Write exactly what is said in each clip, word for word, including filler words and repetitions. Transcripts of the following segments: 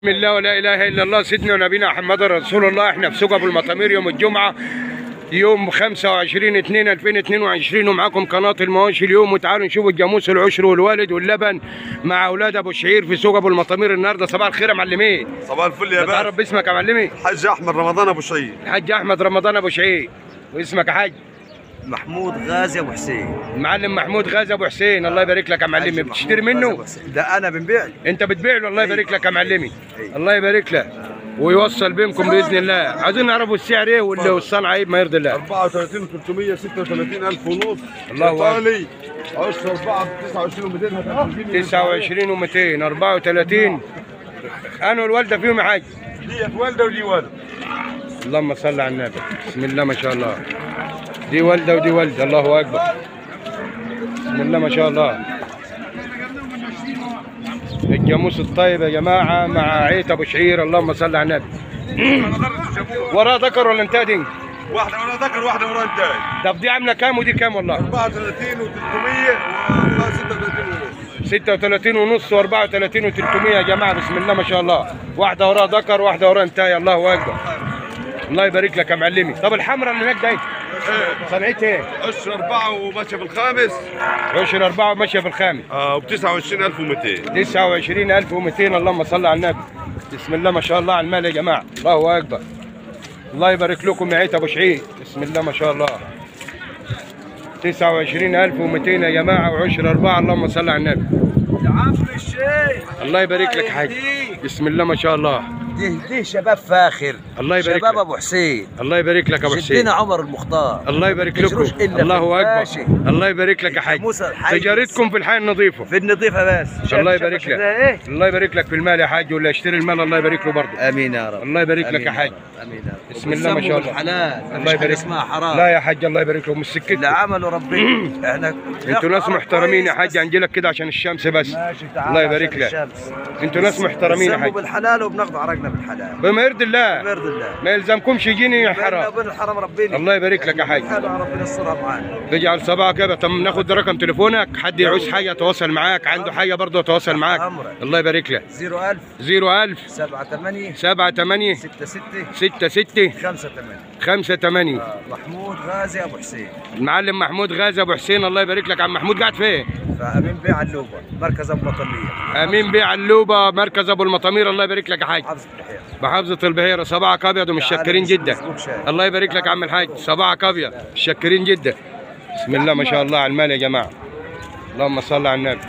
بسم الله ولا اله الا الله سيدنا ونبينا محمد رسول الله. احنا في سوق ابو المطامير يوم الجمعه يوم خمسة وعشرين اتنين ألفين واتنين وعشرين ومعاكم قناه المواشي اليوم. وتعالوا نشوف الجاموس العشر والوالد واللبن مع اولاد ابو شعير في سوق ابو المطامير النهارده. صباح الخير يا معلمين. صباح الفل يا باشا. تعرف باسمك يا معلمي؟ الحاج احمد رمضان ابو شعير. الحاج احمد رمضان ابو شعير. واسمك يا حاج؟ محمود غازي ابو حسين. المعلم محمود غازي ابو حسين. الله يبارك لك يا معلمي. بتشتري منه؟ ده انا بنبيع. انت بتبيع له؟ الله يبارك لك يا معلمي. الله يبارك لك ويوصل بينكم باذن الله. عايزين نعرفوا السعر ايه والصنعه ايه بما يرضي الله. أربعة وثلاثين وثلاثمية ستة وثلاثين ألف ونص. الله ايطالي عشرة أربعة تسعة وعشرين ومئتين. تسعة وعشرين ومئتين أربعة وثلاثين. انا والوالده فيهم يا حاج؟ ديت والده ودي والده. اللهم صل على النبي. بسم الله ما شاء الله. دي والده ودي والده. الله اكبر. بسم الله ما شاء الله. الجاموس الطيب يا جماعه مع عيت ابو شعير. اللهم صل على النبي. وراه ذكر ولا انتاج؟ واحده ورا ذكر واحده ورا انتاج. طب دي عامله كام ودي كام والله؟ أربعة وثلاثين وثلاثمية وستة وثلاثين ونص. ستة وثلاثين ونص وأربعة وثلاثين وثلاثمية يا جماعه. بسم الله ما شاء الله. واحده وراه ذكر واحده وراه انتاج. الله اكبر. الله يبارك لك يا معلمي. طب الحمراء اللي هناك دي صنعتها ايه؟ عشرة أربعة وماشيه في الخامس. عشرة أربعة وماشيه في الخامس. اه ب تسعة وعشرين ألف ومئتين. تسعة وعشرين ألف ومئتين. اللهم صل على النبي. بسم الله ما شاء الله على المال يا جماعه. الله اكبر. الله يبارك لكم يا عيت ابو شعير. بسم الله ما شاء الله. تسعة وعشرين ألف ومئتين يا جماعه وعشرة أربعة. اللهم صل على النبي. يا عم الشيخ الله يبارك لك حاج. بسم الله ما شاء الله. دي دي شباب فاخر. الله يبارك شباب لك. ابو حسين. الله يبارك لك يا ابو حسين. شدينا عمر المختار. الله يبارك لكم. الله اكبر. الله يبارك لك يا حاج. تجارتكم في الحياه النظيفه. في النظيفه بس. الله يبارك لك. ايه؟ الله يبارك لك في المال يا حاج. واللي يشتري المال الله يبارك له برضه. امين يا رب. الله يبارك لك يا حاج. امين يا رب. بسم الله ما شاء الله. حلال. الله يبارك. اسمها حرام. لا يا حاج الله يبارك لكم. السكت اللي عملوا ربنا. احنا انتوا ناس محترمين يا حاج. هنجي لك كده عشان الشمس بس. ماشي تعال. الله يبارك لك. انتوا ناس محترمين يا حاج. بالحلال وبناخذ عرقنا بالحلال. بما يرضي الله. بما يرضي الله. ما يلزمكمش يجيني حرام. بين الحرام ربنا. الله يبارك لك يا حاج. ربنا يسترها معانا. تجعل صباحك كده. طب ناخد رقم تليفونك. حد يعوز حاجه يتواصل معاك. عنده حاجه برضه يتواصل معاك. الله يبارك لك. صفر ألف صفر ألف سبعة ثمانية سبعة ثمانية ستة ستة ستة ستة خمسة ثمانية خمسة ثمانية. محمود غازي ابو حسين. المعلم محمود غازي ابو حسين. الله يبارك لك. عم محمود قاعد فين؟ فامين بيع اللوبه مركز ابو المطامير. امين بيع اللوبه مركز ابو المطامير. الله يبارك لك يا حاج. محافظه البحيره. محافظه البحيره. صباحك ابيض ومتشكرين جدا. الله يبارك لك يا عم الحاج. صباحك ابيض. متشكرين جدا. بسم الله ما شاء الله على المال يا جماعه. اللهم صل على النبي.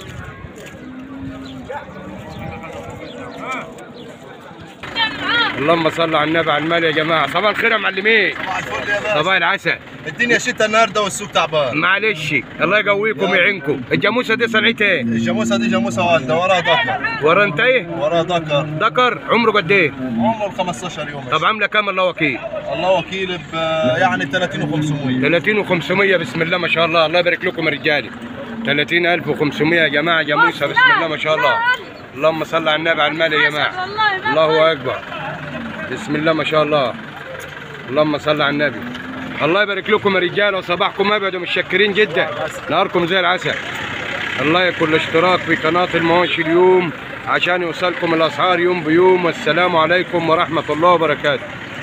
اللهم صل على النبي على المال يا جماعه. صباح الخير يا معلمين. صباح الفل يا باشا. صباح العسل. الدنيا شتاء النهارده والسوق تعبان. معلش الله يقويكم ويعينكم. الجاموسه دي صنعتها ايه؟ الجاموسه دي جاموسه والده وراها ذكر. ورا انت ايه؟ وراها ذكر. ذكر. عمره قد ايه؟ عمره خمستاشر يوم. طب عامله كام الله وكيل؟ الله وكيل ب يعني ثلاثين وخمسمية. ثلاثين وخمسمية. بسم الله ما شاء الله. الله يبارك لكم يا رجالي. ثلاثين ألف وخمسمية يا جماعه جاموسه. بسم الله ما شاء الله. اللهم صل على النبي على المال يا جماعه. الله اكبر. بسم الله ما شاء الله. اللهم صل على النبي. الله يبارك لكم يا رجاله. وصباحكم ابيض ومتشكرين جدا. نهاركم زي العسل. الله يكون الاشتراك في قناه المواشي اليوم عشان يوصلكم الاسعار يوم بيوم. والسلام عليكم ورحمه الله وبركاته.